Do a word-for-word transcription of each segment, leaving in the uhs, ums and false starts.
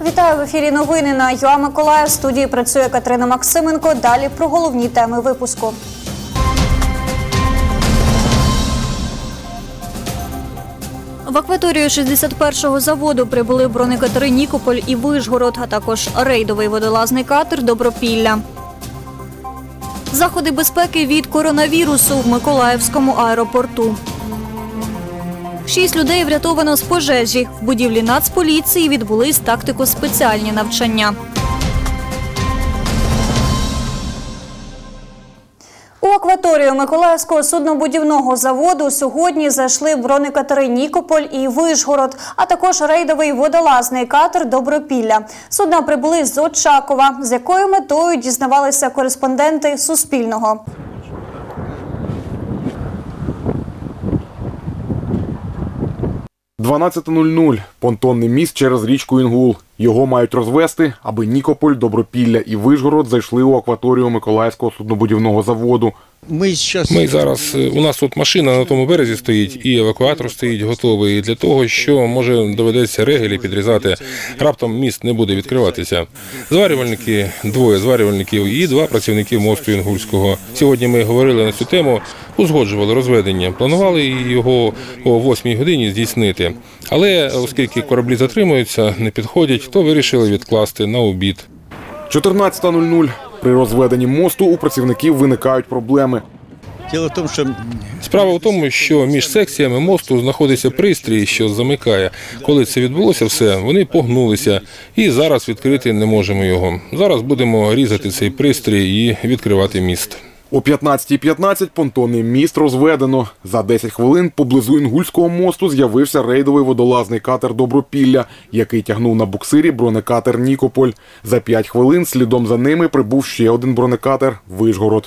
Вітаю, в ефірі новини на ЮА Миколаїв. В студії працює Катерина Максименко. Далі про головні теми випуску. В акваторію шістдесят першого заводу прибули бронекатери «Нікополь» і «Вишгород», а також рейдовий водолазний катер «Добропілля». Заходи безпеки від коронавірусу в Миколаївському аеропорту. Шість людей врятовано з пожежі. В будівлі Нацполіції відбулись тактико-спеціальні навчання. У акваторію Миколаївського суднобудівного заводу сьогодні зайшли бронекатери «Нікополь» і «Вишгород», а також рейдовий водолазний катер «Добропілля». Судна прибули з Очакова. З якою метою дізнавалися кореспонденти Суспільного. дванадцята нуль нуль. Понтонний міст через річку Інгул. Його мають розвести, аби «Нікополь», «Добропілля» і «Вишгород» зайшли у акваторію Миколаївського суднобудівного заводу. Ми зараз... Ми зараз, у нас тут машина на тому березі стоїть, і евакуатор стоїть готовий для того, що, може, доведеться регелі підрізати, раптом міст не буде відкриватися. Зварювальники, двоє зварювальників і два працівники мосту Інгульського. Сьогодні ми говорили на цю тему, узгоджували розведення, планували його о восьмій годині здійснити. Але оскільки кораблі затримуються, не підходять, то вирішили відкласти на обід. чотирнадцята нуль нуль. При розведенні мосту у працівників виникають проблеми. Діло в тому, що... Справа в тому, що між секціями мосту знаходиться пристрій, що замикає. Коли це відбулося все, вони погнулися. І зараз відкрити не можемо його. Зараз будемо різати цей пристрій і відкривати міст. О п'ятнадцятій п'ятнадцять понтонний міст розведено. За десять хвилин поблизу Інгульського мосту з'явився рейдовий водолазний катер «Добропілля», який тягнув на буксирі бронекатер «Нікополь». За п'ять хвилин слідом за ними прибув ще один бронекатер «Вишгород».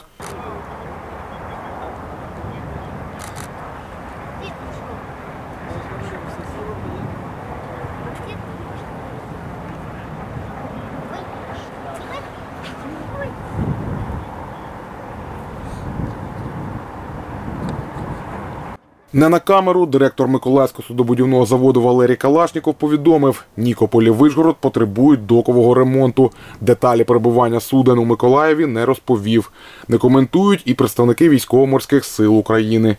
Не на камеру директор Миколаївського суднобудівного заводу Валерій Калашніков повідомив, «Нікополь» і «Вишгород» потребують докового ремонту. Деталі перебування суден у Миколаєві не розповів. Не коментують і представники військово-морських сил України.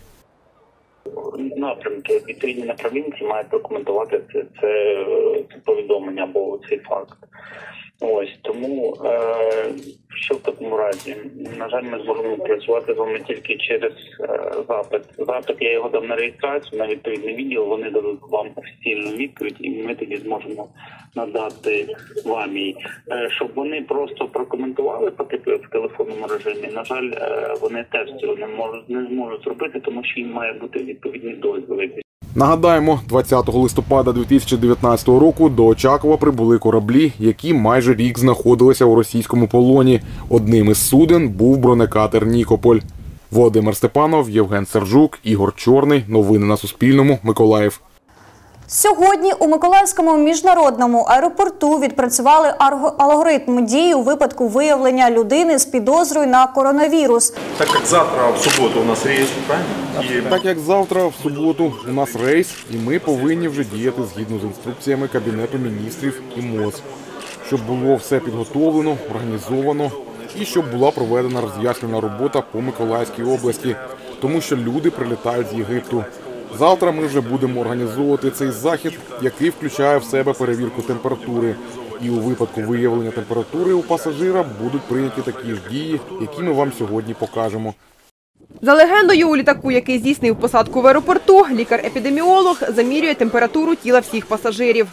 Напрямки, відповідні направлінці мають документувати це, це, це повідомлення або цей факт. Ось, тому, е, що в такому разі? На жаль, ми зможемо працювати з вами тільки через е, запит. Запит, я його дав на реєстрацію, на відповідний відділ, вони дадуть вам офіційну відповідь, і ми тоді зможемо надати вам її. Е, щоб вони просто прокоментували по типу в телефонному режимі, на жаль, е, вони теж цього не можуть, не зможуть зробити, тому що їм має бути відповідні дозволи. Нагадаємо, двадцятого листопада дві тисячі дев'ятнадцятого року до Очакова прибули кораблі, які майже рік знаходилися у російському полоні. Одним із суден був бронекатер «Нікополь». Володимир Степанов, Євген Сержук, Ігор Чорний. Новини на Суспільному. Миколаїв. Сьогодні у Миколаївському міжнародному аеропорту відпрацювали алгоритм дій у випадку виявлення людини з підозрою на коронавірус. Так як завтра, в суботу, у нас рейс, правильно? Так як завтра, в суботу, у нас рейс, і ми повинні вже діяти згідно з інструкціями Кабінету міністрів і МОЗ. Щоб було все підготовлено, організовано і щоб була проведена роз'яснювальна робота по Миколаївській області, тому що люди прилітають з Єгипту. Завтра ми вже будемо організовувати цей захід, який включає в себе перевірку температури. І у випадку виявлення температури у пасажира будуть прийняті такі ж дії, які ми вам сьогодні покажемо. За легендою, у літаку, який здійснив посадку в аеропорту, лікар-епідеміолог замірює температуру тіла всіх пасажирів.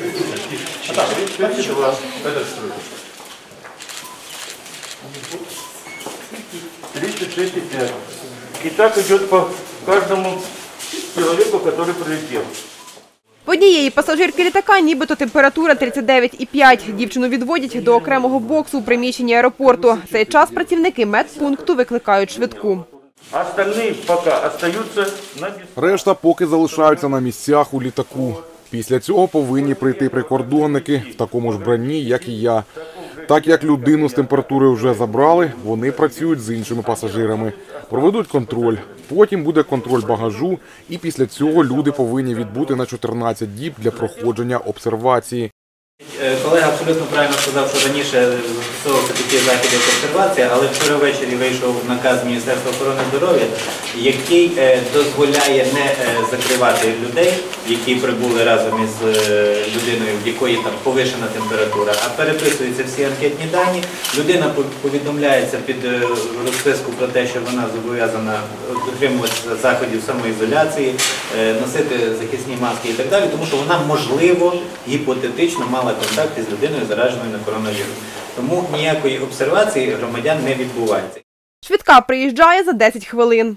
тридцать шесть и пять. И так идет по каждому человеку, который прилетел. В однієї пасажирки літака нібито температура тридцять дев'ять і п'ять. Дівчину відводять до окремого боксу у приміщенні аеропорту. В цей час працівники медпункту викликають швидку. Остальные пока остаются на... Решта поки залишаються на місцях у літаку. Після цього повинні прийти прикордонники в такому ж бранні, як і я. Так як людину з температури вже забрали, вони працюють з іншими пасажирами. Проведуть контроль. Потім буде контроль багажу, і після цього люди повинні відбути на чотирнадцять діб для проходження обсервації. Колега абсолютно правильно сказав, що раніше застосовувався такі заходи консервації, але вчора ввечері вийшов наказ Міністерства охорони здоров'я, який дозволяє не закривати людей, які прибули разом із людиною, в якої там повишена температура, а переписуються всі анкетні дані. Людина повідомляється під розписку про те, що вона зобов'язана дотримуватися заходів самоізоляції, носити захисні маски і так далі, тому що вона, можливо, гіпотетично мала контакт із людиною, зараженою на коронавірус. Тому ніякої обсервації громадян не відбувається. Швидка приїжджає за десять хвилин.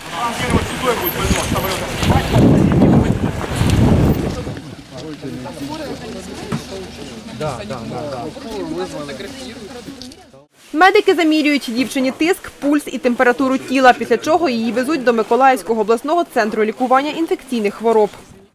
Медики замірюють дівчині тиск, пульс і температуру тіла, після чого її везуть до Миколаївського обласного центру лікування інфекційних хвороб.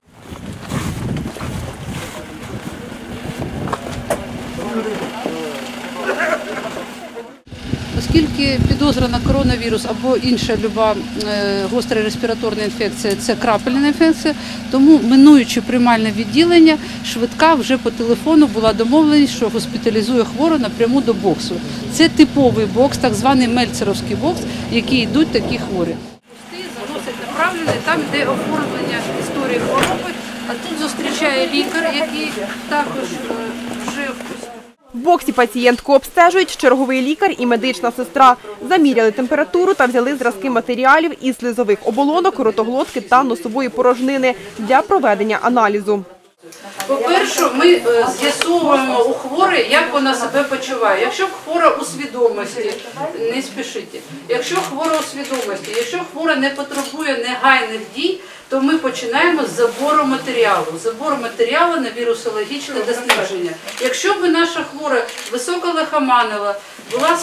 Оскільки підозра на коронавірус або інша люба гостра респіраторна інфекція – це крапельна інфекція, тому, минуючи приймальне відділення, швидка вже по телефону була домовленість, що госпіталізує хвору напряму до боксу. Це типовий бокс, так званий мельцеровський бокс, в який йдуть такі хворі. Пустий заносять направлення, там йде оформлення історії хвороби, а тут зустрічає лікар, який також вже в боксі пацієнтку обстежують черговий лікар і медична сестра. Заміряли температуру та взяли зразки матеріалів із слизових оболонок, ротоглотки та носової порожнини для проведення аналізу. По-перше, ми з'ясовуємо у хворої, як вона себе почуває. Якщо хвора у свідомості, не спішіть. Якщо хвора у свідомості, якщо хвора не потребує негайних дій, то ми починаємо з забору матеріалу. Забор матеріалу на вірусологічне дослідження. Якщо б наша хвора високо лихоманила, була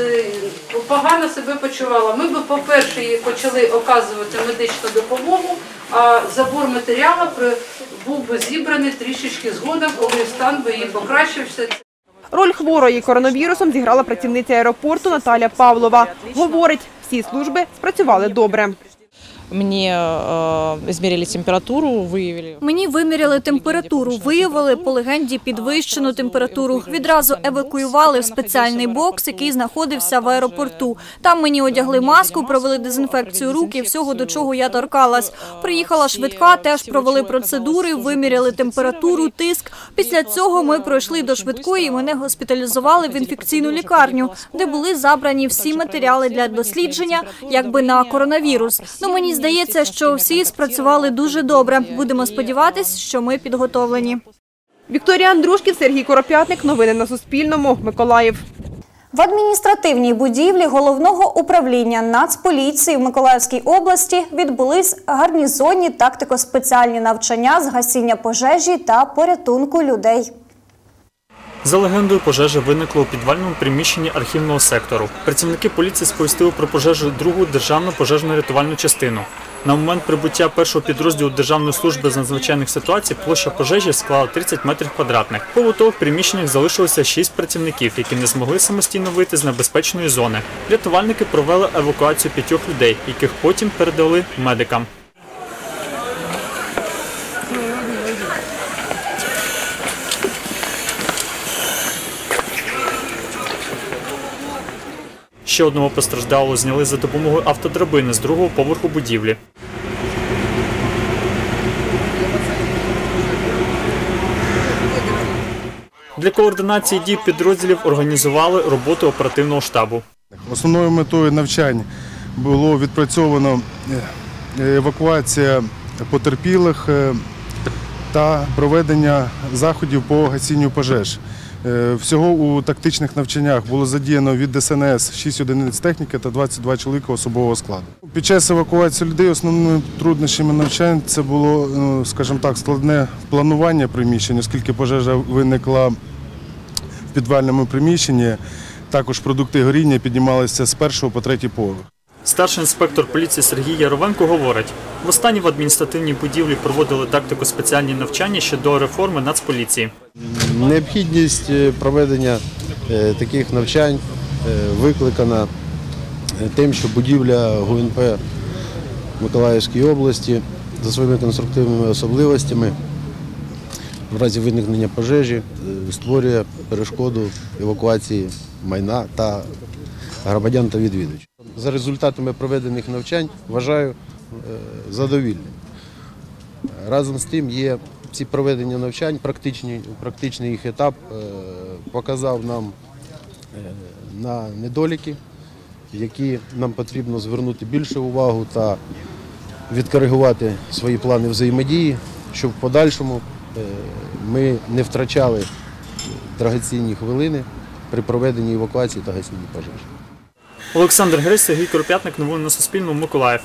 погано себе почувала, ми б, по-перше, їй почали оказувати медичну допомогу, а забор матеріалу був би зібраний трішечки згодом, коли стан би її покращився. Роль хворої коронавірусом зіграла працівниця аеропорту Наталя Павлова. Говорить, всі служби спрацювали добре. Мені зміряли температуру, виявили. Мені виміряли температуру, виявили по легенді підвищену температуру. Відразу евакуювали в спеціальний бокс, який знаходився в аеропорту. Там мені одягли маску, провели дезінфекцію рук і всього, до чого я торкалась. Приїхала швидка, теж провели процедури, виміряли температуру, тиск. Після цього ми пройшли до швидкої і мене госпіталізували в інфекційну лікарню, де були забрані всі матеріали для дослідження, якби на коронавірус. Ну, мені здається, що всі спрацювали дуже добре. Будемо сподіватися, що ми підготовлені. Вікторія Андрушків, Сергій Коропятник. Новини на Суспільному. Миколаїв. В адміністративній будівлі Головного управління Нацполіції в Миколаївській області відбулись гарнізонні тактико-спеціальні навчання з гасіння пожежі та порятунку людей. За легендою, пожежа виникла у підвальному приміщенні архівного сектору. Працівники поліції сповістили про пожежу другу державну пожежно-рятувальну частину. На момент прибуття першого підрозділу Державної служби з надзвичайних ситуацій площа пожежі склала тридцять метрів квадратних. В побутових приміщеннях залишилося шість працівників, які не змогли самостійно вийти з небезпечної зони. Рятувальники провели евакуацію п'ятьох людей, яких потім передали медикам. Ще одного постраждалого зняли за допомогою автодрабини з другого поверху будівлі. Для координації дій підрозділів організували роботу оперативного штабу. Основною метою навчань було відпрацьовано евакуація потерпілих та проведення заходів по гасінню пожеж. Всього у тактичних навчаннях було задіяно від Де Ес Ен Ес шість одиниць техніки та двадцять два чоловіка особового складу. Під час евакуації людей основними труднощами навчань це було, скажімо так, складне планування приміщень, оскільки пожежа виникла в підвальному приміщенні. Також продукти горіння піднімалися з першого по третій поверх. Старший інспектор поліції Сергій Яровенко говорить, востаннє в адміністративній будівлі проводили тактико-спеціальні навчання щодо реформи Нацполіції. Необхідність проведення таких навчань викликана тим, що будівля Ге Ен Пе Миколаївської області за своїми конструктивними особливостями в разі виникнення пожежі створює перешкоду евакуації майна та громадян та відвідувачів. За результатами проведених навчань вважаю задовільним. Разом з тим є ці проведення навчань, практичний, практичний їх етап показав нам на недоліки, які нам потрібно звернути більше увагу та відкоригувати свої плани взаємодії, щоб в подальшому ми не втрачали дорогоцінні хвилини при проведенні евакуації та гасінні пожежі. Олександр Гресь, Сергій Короп'ятник, новини на Суспільному, Миколаїв.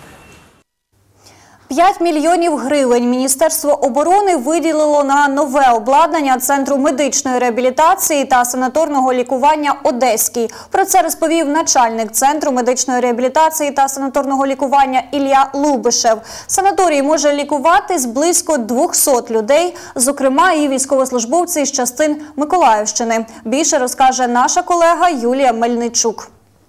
п'ять мільйонів гривень Міністерство оборони виділило на нове обладнання Центру медичної реабілітації та санаторного лікування «Одеський». Про це розповів начальник Центру медичної реабілітації та санаторного лікування Ілля Лубишев. Санаторій може лікувати з близько двохсот людей, зокрема і військовослужбовці з частин Миколаївщини. Більше розкаже наша колега Юлія Мельничук.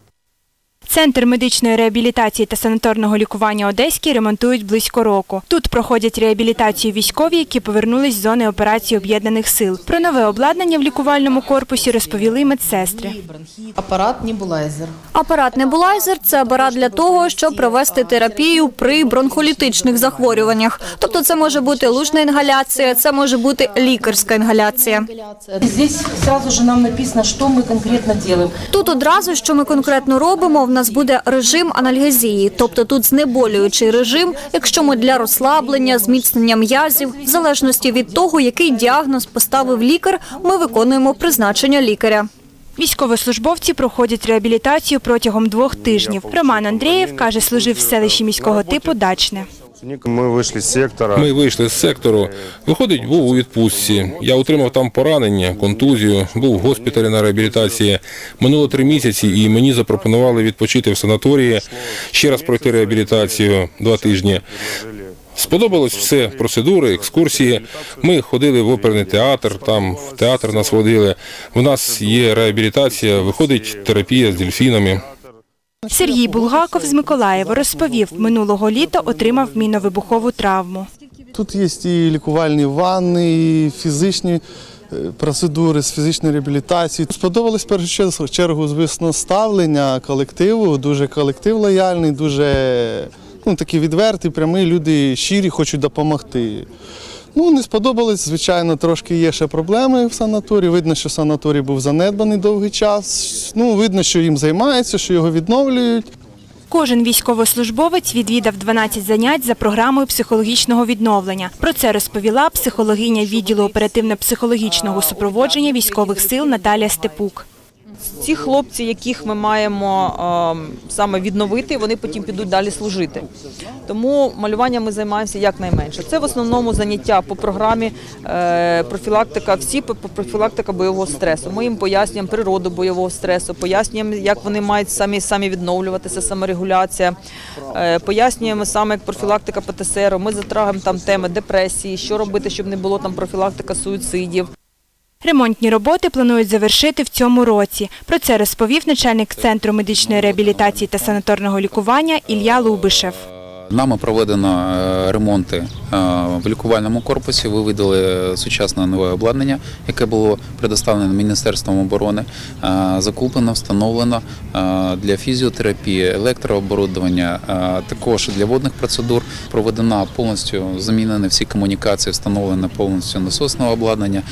Центр медичної реабілітації та санаторного лікування «Одеський» ремонтують близько року. Тут проходять реабілітацію військові, які повернулись з зони операції Об'єднаних сил. Про нове обладнання в лікувальному корпусі розповіли медсестри. Апарат небулайзер. Апарат небулайзер – це апарат для того, щоб провести терапію при бронхолітичних захворюваннях. Тобто це може бути лужна інгаляція, це може бути лікарська інгаляція. Здесь сразу же нам написано, що ми конкретно робимо. Тут одразу, що ми конкретно робимо, в нас буде режим анальгезії, тобто тут знеболюючий режим, якщо ми для розслаблення, зміцнення м'язів, в залежності від того, який діагноз поставив лікар, ми виконуємо призначення лікаря. Військовослужбовці проходять реабілітацію протягом двох тижнів. Роман Андрієв каже, служив в селищі міського типу Дачне. Ми вийшли з сектора. Ми вийшли з сектору. Виходить, був у відпустці. Я отримав там поранення, контузію, був в госпіталі на реабілітації. Минуло три місяці і мені запропонували відпочити в санаторії, ще раз пройти реабілітацію два тижні. Сподобалось все, процедури, екскурсії. Ми ходили в оперний театр, там в театр нас водили. У нас є реабілітація, виходить терапія з дельфінами. Сергій Булгаков з Миколаєва розповів, минулого літа отримав міновибухову травму. Тут є і лікувальні ванни, і фізичні процедури з фізичної реабілітації. Сподобалось в першу чергу, звісно, ставлення колективу, дуже колектив лояльний, дуже ну, такий відвертий, прямий, люди щирі, хочуть допомогти. Ну, не сподобалось, звичайно, трошки є ще проблеми в санаторії. Видно, що санаторій був занедбаний довгий час. Ну, видно, що їм займаються, що його відновлюють. Кожен військовослужбовець відвідав дванадцять занять за програмою психологічного відновлення. Про це розповіла психологиня відділу оперативно-психологічного супроводження військових сил Наталія Степук. Ці хлопці, яких ми маємо е, саме відновити, вони потім підуть далі служити. Тому малюванням ми займаємося якнайменше. Це в основному заняття по програмі е, профілактика, всі по профілактика бойового стресу. Ми їм пояснюємо природу бойового стресу, пояснюємо, як вони мають самі, самі відновлюватися, саморегуляція. Е, пояснюємо саме, як профілактика Пе Те Ес Еру. Ми затрагаємо там теми депресії, що робити, щоб не було там профілактика суїцидів. Ремонтні роботи планують завершити в цьому році. Про це розповів начальник Центру медичної реабілітації та санаторного лікування Ілля Лубишев. Нами проведено ремонти в лікувальному корпусі, виведали сучасне нове обладнання, яке було предоставлено Міністерством оборони, закуплено, встановлено для фізіотерапії, електрооборудування, також для водних процедур. Проведена повністю, замінені всі комунікації, встановлено повністю насосне обладнання,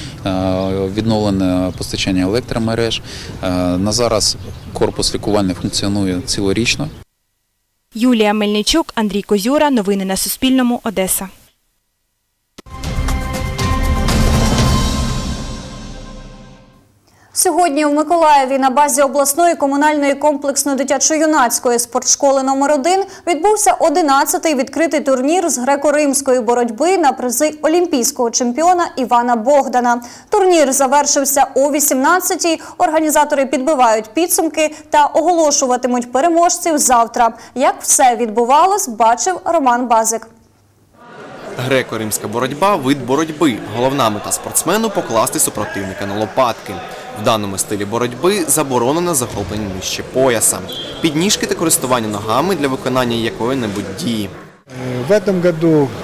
відновлене постачання електромереж. На зараз корпус лікувальний функціонує цілорічно. Юлія Мельничук, Андрій Козюра. Новини на Суспільному. Одеса. Сьогодні в Миколаєві на базі обласної комунальної комплексно-дитячо-юнацької спортшколи номер один відбувся одинадцятий відкритий турнір з греко-римської боротьби на призи олімпійського чемпіона Івана Богдана. Турнір завершився о вісімнадцятій. Організатори підбивають підсумки та оголошуватимуть переможців завтра. Як все відбувалось, бачив Роман Базик. Греко-римська боротьба – вид боротьби. Головна мета спортсмену – покласти супротивника на лопатки. В даному стилі боротьби заборонено захоплення нижче пояса, підніжки та користування ногами для виконання якої-небудь дії. В этом году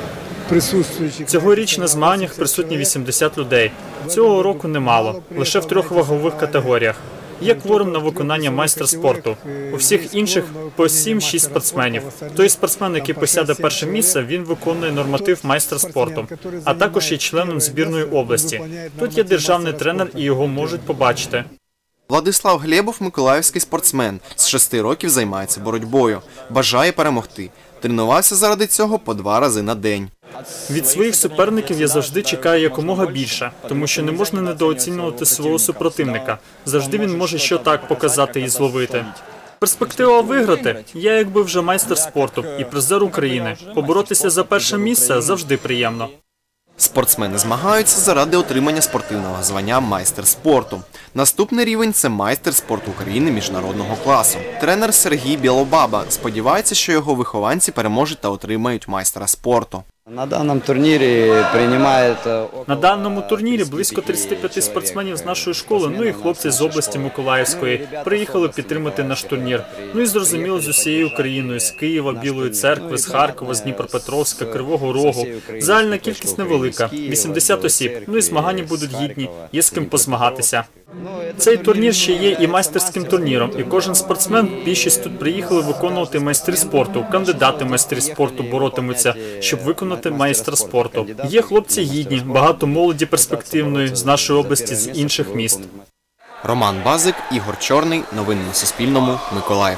Цьогоріч на змаганнях присутні вісімдесят людей. Цього року немало, лише в трьох вагових категоріях. Є кворум на виконання майстра спорту. У всіх інших по сім-шість спортсменів. Той спортсмен, який посяде перше місце, він виконує норматив майстра спорту, а також є членом збірної області. Тут є державний тренер і його можуть побачити. Владислав Глєбов – миколаївський спортсмен. З шести років займається боротьбою. Бажає перемогти. Тренувався заради цього по два рази на день. Від своїх суперників я завжди чекаю якомога більше, тому що не можна недооцінювати свого супротивника. Завжди він може що так показати і зловити. Перспектива виграти – я якби вже майстер спорту і призер України. Поборотися за перше місце завжди приємно. Спортсмени змагаються заради отримання спортивного звання майстер спорту. Наступний рівень – це майстер спорту України міжнародного класу. Тренер Сергій Білобаба сподівається, що його вихованці переможуть та отримають майстра спорту. На даному турнірі приймає... На даному турнірі близько тридцяти п'яти спортсменів з нашої школи, ну і хлопці з області Миколаївської, приїхали підтримати наш турнір. Ну і зрозуміло, з усією Україною, з Києва, Білої Церкви, з Харкова, з Дніпропетровська, Кривого Рогу. Загальна кількість невелика – вісімдесят осіб, ну і змагання будуть гідні, є з ким позмагатися. Цей турнір ще є і майстерським турніром, і кожен спортсмен, більшість тут приїхали виконувати майстри спорту, кандидати майстри спорту боротимуться, щоб виконати майстра спорту. Є хлопці гідні, багато молоді перспективної з нашої області, з інших міст. Роман Базик, Ігор Чорний. Новини на Суспільному. Миколаїв.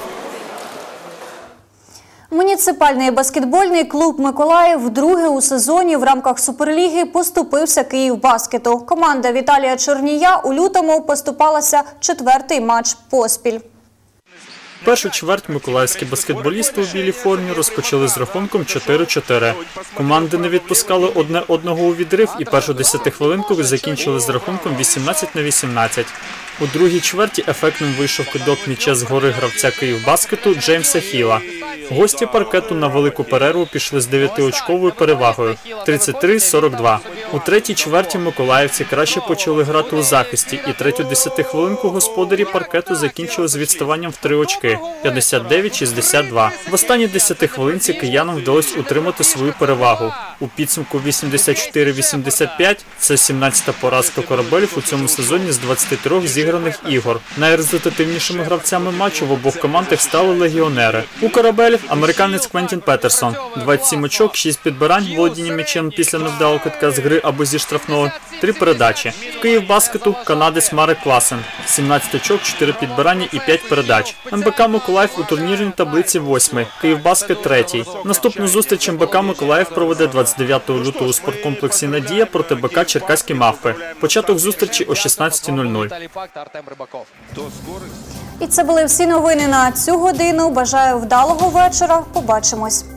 Муніципальний баскетбольний клуб «Миколаїв» вдруге у сезоні в рамках Суперліги поступився «Київбаскету». Команда Віталія Чернія у лютому поступалася четвертий матч поспіль. Першу чверть миколаївські баскетболісти у білій формі розпочали з рахунком чотири-чотири. Команди не відпускали одне одного у відрив і першу десятихвилинку закінчили з рахунком вісімнадцять на вісімнадцять. У другій чверті ефектним вийшов кидок м'яча з гори гравця «Київбаскету» Джеймса Хіла. Гості паркету на велику перерву пішли з дев'ятиочковою перевагою – тридцять три сорок два. У третій чверті миколаївці краще почали грати у захисті, і третю десятихвилинку господарі паркету закінчили з відставанням в три очки – п'ятдесят дев'ять шістдесят два. В останній десятихвилинці киянам вдалося утримати свою перевагу. У підсумку вісімдесят чотири вісімдесят п'ять – це сімнадцята поразка корабелів у цьому сезоні з двадцяти трьох зіграних ігор. Найрезультативнішими гравцями матчу в обох командах стали легіонери. У корабелів – американець Квентін Петерсон – двадцять сім очок, шість підбирань, володіння м'ячем після невдалого кидка з гри або зі штрафного, три передачі. В «Київбаскету» – канадець Марек Класен – сімнадцять очок, чотири підбирання і п'ять передач. ем бе ка «Миколаїв» у турнірній таблиці восьмий, «Київбаскет» – третій. Наступну зустріч ем бе ка «Миколаїв» проведе двадцять дев'ятого лютого у спорткомплексі «Надія» проти БК «Черкаські мавпи». Початок зустрічі о шістнадцятій нуль нуль. І це були всі новини на цю годину. Бажаю вдалого вечора. Побачимось.